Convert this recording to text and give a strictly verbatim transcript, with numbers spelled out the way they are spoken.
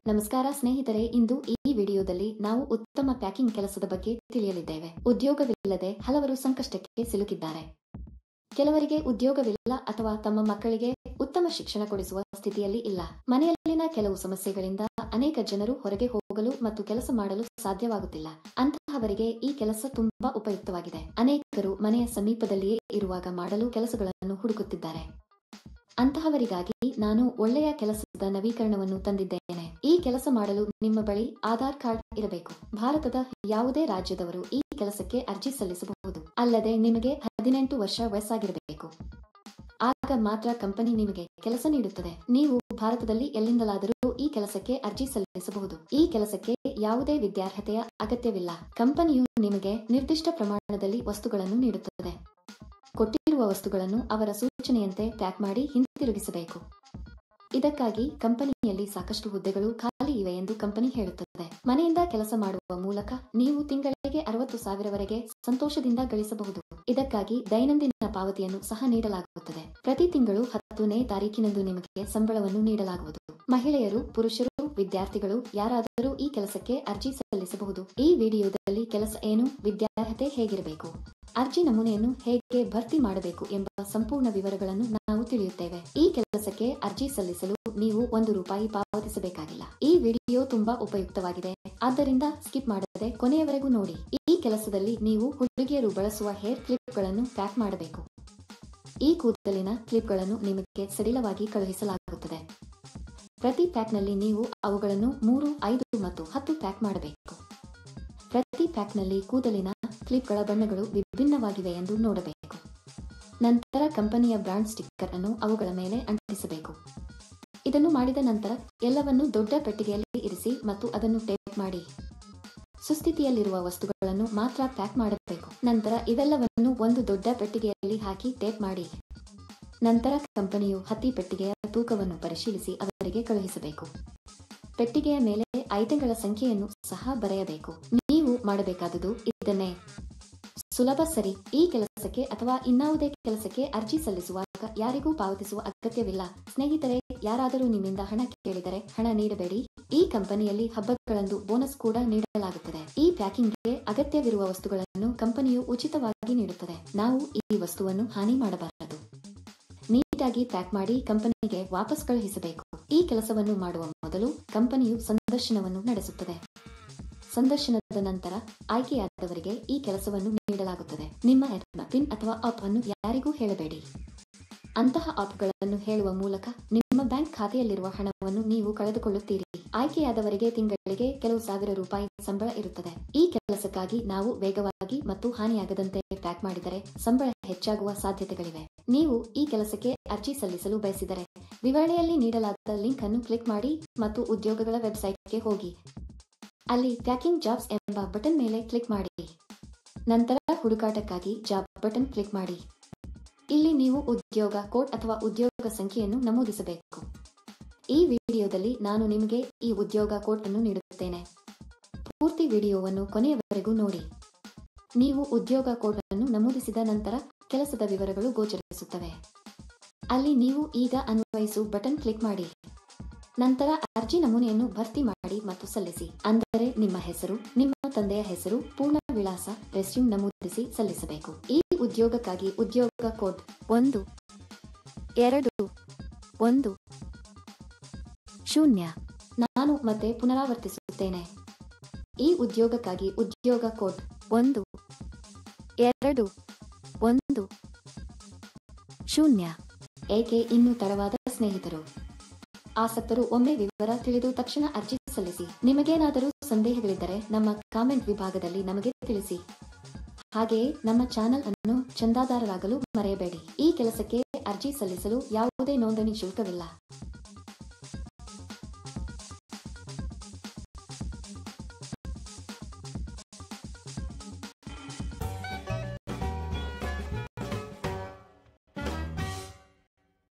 ನಮಸ್ಕಾರ ಸ್ನೇಹಿತರೆ, ಇಂದು ಈ ವಿಡಿಯೋದಲ್ಲಿ ನಾವು ಉತ್ತಮ ಪ್ಯಾಕಿಂಗ್ ಕೆಲಸದ ಬಗ್ಗೆ ತಿಳಿಯಲಿದ್ದೇವೆ. ಉದ್ಯೋಗವಿಲ್ಲದೆ ಹಲವರು ಸಂಕಷ್ಟಕ್ಕೆ ಸಿಲುಕಿದ್ದಾರೆ. ಕೆಲವರಿಗೆ ಉದ್ಯೋಗವಿಲ್ಲ ಅಥವಾ ತಮ್ಮ ಮಕ್ಕಳಿಗೆ ಉತ್ತಮ ಶಿಕ್ಷಣ ಕೊಡಿಸುವ ಸ್ಥಿತಿಯಲ್ಲಿ ಇಲ್ಲ. ಮನೆಯಲ್ಲಿನ ಕೆಲವು ಸಮಸ್ಯೆಗಳಿಂದ ಅನೇಕ ಜನರು ಹೊರಗೆ ಹೋಗಲು ಮತ್ತು ಕೆಲಸ ಮಾಡಲು ಸಾಧ್ಯವಾಗುತ್ತಿಲ್ಲ. ಅಂತಹವರಿಗೆ ಈ ಕೆಲಸ ತುಂಬಾ ಉಪಯುಕ್ತವಾಗಿದೆ. ಅನೇಕರು ಮನೆಯ ಸಮೀಪದಲ್ಲಿಯೇ ಇರುವಾಗ ಮಾಡಲು ಕೆಲಸಗಳನ್ನು ಹುಡುಕುತ್ತಿದ್ದಾರೆ. ಅಂತಹವರಿಗಾಗಿ ನಾನು ಒಳ್ಳೆಯ ಕೆಲಸದ ನವೀಕರಣವನ್ನು ತಂದಿದ್ದೇನೆ. ಈ ಕೆಲಸ ಮಾಡಲು ನಿಮ್ಮ ಬಳಿ ಆಧಾರ್ ಕಾರ್ಡ್ ಇರಬೇಕು. ಭಾರತದ ಯಾವುದೇ ರಾಜ್ಯದವರು ಈ ಕೆಲಸಕ್ಕೆ ಅರ್ಜಿ ಸಲ್ಲಿಸಬಹುದು. ಅಲ್ಲದೆ ನಿಮಗೆ ಹದಿನೆಂಟು ವರ್ಷ ವಯಸ್ಸಾಗಿರಬೇಕು. ಆಗ ಮಾತ್ರ ಕಂಪನಿ ನಿಮಗೆ ಕೆಲಸ ನೀಡುತ್ತದೆ. ನೀವು ಭಾರತದಲ್ಲಿ ಎಲ್ಲಿಂದಲಾದರೂ ಈ ಕೆಲಸಕ್ಕೆ ಅರ್ಜಿ ಸಲ್ಲಿಸಬಹುದು. ಈ ಕೆಲಸಕ್ಕೆ ಯಾವುದೇ ವಿದ್ಯಾರ್ಹತೆಯ ಅಗತ್ಯವಿಲ್ಲ. ಕಂಪನಿಯು ನಿಮಗೆ ನಿರ್ದಿಷ್ಟ ಪ್ರಮಾಣದಲ್ಲಿ ವಸ್ತುಗಳನ್ನು ನೀಡುತ್ತದೆ. ಕೊಟ್ಟಿರುವ ವಸ್ತುಗಳನ್ನು ಅವರ ಸೂಚನೆಯಂತೆ ಪ್ಯಾಕ್ ಮಾಡಿ ಹಿಂತಿರುಗಿಸಬೇಕು. ಇದಕ್ಕಾಗಿ ಕಂಪನಿಯಲ್ಲಿ ಸಾಕಷ್ಟು ಹುದ್ದೆಗಳು ಖಾಲಿ ಇವೆ ಎಂದು ಕಂಪನಿ ಹೇಳುತ್ತದೆ. ಮನೆಯಿಂದ ಕೆಲಸ ಮಾಡುವ ಮೂಲಕ ನೀವು ತಿಂಗಳಿಗೆ ಅರವತ್ತು ಸಾವಿರವರೆಗೆ ಸಂತೋಷದಿಂದ ಗಳಿಸಬಹುದು. ಇದಕ್ಕಾಗಿ ದೈನಂದಿನ ಪಾವತಿಯನ್ನು ಸಹ ನೀಡಲಾಗುತ್ತದೆ. ಪ್ರತಿ ತಿಂಗಳು ಹತ್ತನೇ ತಾರೀಕಿನಂದು ನಿಮಗೆ ಸಂಬಳವನ್ನು ನೀಡಲಾಗುವುದು. ಮಹಿಳೆಯರು, ಪುರುಷರು, ವಿದ್ಯಾರ್ಥಿಗಳು ಯಾರಾದರೂ ಈ ಕೆಲಸಕ್ಕೆ ಅರ್ಜಿ ಸಲ್ಲಿಸಬಹುದು. ಈ ವಿಡಿಯೋದಲ್ಲಿ ಕೆಲಸ ಏನು, ವಿದ್ಯಾರ್ಹತೆ ಹೇಗಿರಬೇಕು, ಅರ್ಜಿ ನಮೂನೆಯನ್ನು ಹೇಗೆ ಭರ್ತಿ ಮಾಡಬೇಕು ಎಂಬ ಸಂಪೂರ್ಣ ವಿವರಗಳನ್ನು ನಾವು ತಿಳಿಯುತ್ತೇವೆ. ಈ ಕೆಲಸಕ್ಕೆ ಅರ್ಜಿ ಸಲ್ಲಿಸಲು ನೀವು ಒಂದು ರೂಪಾಯಿ ಪಾವತಿಸಬೇಕಾಗಿಲ್ಲ. ಈ ವಿಡಿಯೋ ತುಂಬಾ ಉಪಯುಕ್ತವಾಗಿದೆ, ಆದ್ದರಿಂದ ಸ್ಕಿಪ್ ಮಾಡದೆ ಕೊನೆಯವರೆಗೂ ನೋಡಿ. ಈ ಕೆಲಸದಲ್ಲಿ ನೀವು ಹುಡುಗಿಯರು ಬಳಸುವ ಹೇರ್ ಕ್ಲಿಪ್ಗಳನ್ನು ಪ್ಯಾಕ್ ಮಾಡಬೇಕು. ಈ ಕೂದಲಿನ ಕ್ಲಿಪ್ಗಳನ್ನು ನಿಮಗೆ ಸಡಿಲವಾಗಿ ಕಳುಹಿಸಲಾಗುತ್ತದೆ. ಪ್ರತಿ ಪ್ಯಾಕ್ನಲ್ಲಿ ನೀವು ಅವುಗಳನ್ನು ಮೂರು, ಐದು ಮತ್ತು ಹತ್ತು ಪ್ಯಾಕ್ ಮಾಡಬೇಕು. ಪ್ರತಿ ಪ್ಯಾಕ್ನಲ್ಲಿ ಕೂದಲಿನ ಕ್ಲಿಪ್ಗಳ ಬಣ್ಣಗಳು ವಿಭಿನ್ನವಾಗಿವೆ ಎಂದು ನೋಡಬೇಕು. ನಂತರ ಕಂಪನಿಯ ಬ್ರಾಂಡ್ ಸ್ಟಿಕ್ಕರ್ ಅನ್ನು ಅವುಗಳ ಮೇಲೆ ಅಂಟಿಸಬೇಕು. ಇದನ್ನು ಮಾಡಿದ ನಂತರ ಎಲ್ಲವನ್ನು ದೊಡ್ಡ ಪೆಟ್ಟಿಗೆಯಲ್ಲಿ ಇರಿಸಿ ಮತ್ತು ಅದನ್ನು ಟೇಪ್ ಮಾಡಿ. ಸುಸ್ಥಿತಿಯಲ್ಲಿರುವ ವಸ್ತುಗಳನ್ನು ಮಾತ್ರ ಪ್ಯಾಕ್ ಮಾಡಬೇಕು. ನಂತರ ಇವೆಲ್ಲವನ್ನು ಒಂದು ದೊಡ್ಡ ಪೆಟ್ಟಿಗೆಯಲ್ಲಿ ಹಾಕಿ ಟೇಪ್ ಮಾಡಿ. ನಂತರ ಕಂಪನಿಯು ಹತ್ತಿ ಪೆಟ್ಟಿಗೆಯ ತೂಕವನ್ನು ಪರಿಶೀಲಿಸಿ ಅವರಿಗೆ ಕಳುಹಿಸಬೇಕು. ಪೆಟ್ಟಿಗೆಯ ಮೇಲೆ ಐಟಂಗಳ ಸಂಖ್ಯೆಯನ್ನು ಸಹ ಬರೆಯಬೇಕು. ನೀವು ಮಾಡಬೇಕಾದುದು ಇದನ್ನೇ. ಸುಲಭ, ಸರಿ? ಈ ಕೆಲಸಕ್ಕೆ ಅಥವಾ ಇನ್ನಾವುದೇ ಕೆಲಸಕ್ಕೆ ಅರ್ಜಿ ಸಲ್ಲಿಸುವಾಗ ಯಾರಿಗೂ ಪಾವತಿಸುವ ಅಗತ್ಯವಿಲ್ಲ. ಸ್ನೇಹಿತರೆ, ಯಾರಾದರೂ ನಿಮ್ಮಿಂದ ಹಣ ಕೇಳಿದರೆ ಹಣ ನೀಡಬೇಡಿ. ಈ ಕಂಪನಿಯಲ್ಲಿ ಹಬ್ಬಗಳಂದು ಬೋನಸ್ ಕೂಡ ನೀಡಲಾಗುತ್ತದೆ. ಈ ಪ್ಯಾಕಿಂಗ್ಗೆ ಅಗತ್ಯವಿರುವ ವಸ್ತುಗಳನ್ನು ಕಂಪನಿಯು ಉಚಿತವಾಗಿ ನೀಡುತ್ತದೆ. ನಾವು ಈ ವಸ್ತುವನ್ನು ಹಾನಿ ಮಾಡಬಾರದು. ನೀಟಾಗಿ ಪ್ಯಾಕ್ ಮಾಡಿ ಕಂಪನಿಗೆ ವಾಪಸ್ ಕಳುಹಿಸಬೇಕು. ಈ ಕೆಲಸವನ್ನು ಮಾಡುವ ಮೊದಲು ಕಂಪನಿಯು ಸಂದರ್ಶನವನ್ನು ನಡೆಸುತ್ತದೆ. ಸಂದರ್ಶನದ ನಂತರ ಆಯ್ಕೆಯಾದವರಿಗೆ ಈ ಕೆಲಸವನ್ನು ನೀಡಲಾಗುತ್ತದೆ. ನಿಮ್ಮ ಹೆಸರಿನ ಪಿನ್ ಅಥವಾ ಆಪ್ ಅನ್ನು ಯಾರಿಗೂ ಹೇಳಬೇಡಿ. ಅಂತಹ ಆಪ್ಗಳನ್ನು ಹೇಳುವ ಮೂಲಕ ನಿಮ್ಮ ಬ್ಯಾಂಕ್ ಖಾತೆಯಲ್ಲಿರುವ ಹಣವನ್ನು ನೀವು ಕಳೆದುಕೊಳ್ಳುತ್ತೀರಿ. ಆಯ್ಕೆಯಾದವರಿಗೆ ತಿಂಗಳಿಗೆ ಕೆಲವು ಸಾವಿರ ರೂಪಾಯಿ ಸಂಬಳ ಇರುತ್ತದೆ. ಈ ಕೆಲಸಕ್ಕಾಗಿ ನಾವು ವೇಗವಾಗಿ ಮತ್ತು ಹಾನಿಯಾಗದಂತೆ ಪ್ಯಾಕ್ ಮಾಡಿದರೆ ಸಂಬಳ ಹೆಚ್ಚಾಗುವ ಸಾಧ್ಯತೆಗಳಿವೆ. ನೀವು ಈ ಕೆಲಸಕ್ಕೆ ಅರ್ಜಿ ಸಲ್ಲಿಸಲು ಬಯಸಿದರೆ ವಿವರಣೆಯಲ್ಲಿ ನೀಡಲಾದ ಲಿಂಕ್ ಅನ್ನು ಕ್ಲಿಕ್ ಮಾಡಿ ಮತ್ತು ಉದ್ಯೋಗಗಳ ವೆಬ್ಸೈಟ್ಗೆ ಹೋಗಿ. ಅಲ್ಲಿ ಪ್ಯಾಕಿಂಗ್ ಜಾಬ್ಸ್ ಎಂಬ ಬಟನ್ ಮೇಲೆ ಕ್ಲಿಕ್ ಮಾಡಿ. ನಂತರ ಹುಡುಕಾಟಕ್ಕಾಗಿ ಜಾಬ್ ಬಟನ್ ಕ್ಲಿಕ್ ಮಾಡಿ. ಇಲ್ಲಿ ನೀವು ಉದ್ಯೋಗ ಕೋಡ್ ಅಥವಾ ಉದ್ಯೋಗ ಸಂಖ್ಯೆಯನ್ನು ನಮೂದಿಸಬೇಕು. ಈ ವಿಡಿಯೋದಲ್ಲಿ ನಾನು ನಿಮಗೆ ಈ ಉದ್ಯೋಗ ಕೋಡ್ ಅನ್ನು ನೀಡುತ್ತೇನೆ. ಪೂರ್ತಿ ವಿಡಿಯೋವನ್ನು ಕೊನೆಯವರೆಗೂ ನೋಡಿ. ನೀವು ಉದ್ಯೋಗ ಕೋಡ್ ಅನ್ನು ನಮೂದಿಸಿದ ನಂತರ ಕೆಲಸದ ವಿವರಗಳು ಗೋಚರಿಸುತ್ತವೆ. ಅಲ್ಲಿ ನೀವು ಈಗ ಅನ್ವಯಿಸು ಬಟನ್ ಕ್ಲಿಕ್ ಮಾಡಿ. ನಂತರ ಅರ್ಜಿ ನಮೂನೆಯನ್ನು ಭರ್ತಿ ಮಾಡಿ ಮತ್ತು ಸಲ್ಲಿಸಿ. ಅಂದರೆ ನಿಮ್ಮ ಹೆಸರು, ನಿಮ್ಮ ತಂದೆಯ ಹೆಸರು, ಪೂರ್ಣ ವಿಳಾಸ, ರೆಸ್ಯೂಮ್ ನಮೂದಿಸಿ ಸಲ್ಲಿಸಬೇಕು. ಈ ಉದ್ಯೋಗಕ್ಕಾಗಿ ಉದ್ಯೋಗ ಕೋಡ್ ಒಂದು ಎರಡು ಒಂದು ಶೂನ್ಯ. ನಾನು ಮತ್ತೆ ಪುನರಾವರ್ತಿಸುತ್ತೇನೆ. ಈ ಉದ್ಯೋಗಕ್ಕಾಗಿ ಉದ್ಯೋಗ ಕೋಡ್ ಒಂದು ಎರಡು ಒಂದು ಶೂನ್ಯ. ಏಕೆ ಇನ್ನೂ ತಡವಾದ ಸ್ನೇಹಿತರು? ಆಸಕ್ತರು ಒಮ್ಮೆ ವಿವರ ತಿಳಿದು ತಕ್ಷಣ ಅರ್ಜಿ ಸಲ್ಲಿಸಿ. ನಿಮಗೇನಾದರೂ ಸಂದೇಹಗಳಿದ್ದರೆ ನಮ್ಮ ಕಾಮೆಂಟ್ ವಿಭಾಗದಲ್ಲಿ ನಮಗೆ ತಿಳಿಸಿ. ಹಾಗೆಯೇ ನಮ್ಮ ಚಾನೆಲ್ ಅನ್ನು ಚಂದಾದಾರರಾಗಲು ಮರೆಯಬೇಡಿ. ಈ ಕೆಲಸಕ್ಕೆ ಅರ್ಜಿ ಸಲ್ಲಿಸಲು ಯಾವುದೇ ನೋಂದಣಿ ಶುಲ್ಕವಿಲ್ಲ.